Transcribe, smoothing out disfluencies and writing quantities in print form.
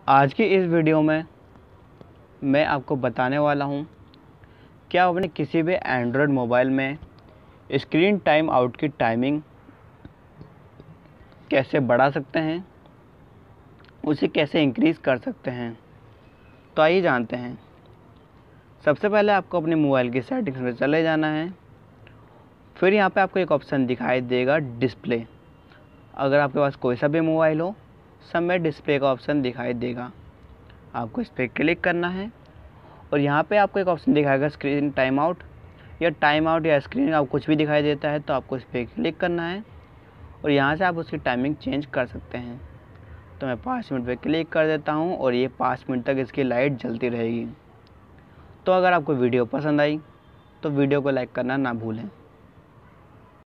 आज की इस वीडियो में मैं आपको बताने वाला हूँ कि आप अपने किसी भी एंड्रॉयड मोबाइल में स्क्रीन टाइम आउट की टाइमिंग कैसे बढ़ा सकते हैं, उसे कैसे इंक्रीज़ कर सकते हैं। तो आइए जानते हैं। सबसे पहले आपको अपने मोबाइल की सेटिंग्स में चले जाना है। फिर यहाँ पे आपको एक ऑप्शन दिखाई देगा डिस्प्ले। अगर आपके पास कोई सा भी मोबाइल हो, सब में डिस्प्ले का ऑप्शन दिखाई देगा। आपको इस पर क्लिक करना है और यहाँ पे आपको एक ऑप्शन दिखाएगा स्क्रीन टाइम आउट या स्क्रीन आप कुछ भी दिखाई देता है, तो आपको इस पर क्लिक करना है और यहाँ से आप उसकी टाइमिंग चेंज कर सकते हैं। तो मैं 5 मिनट पे क्लिक कर देता हूँ और ये 5 मिनट तक इसकी लाइट जलती रहेगी। तो अगर आपको वीडियो पसंद आई तो वीडियो को लाइक करना ना भूलें।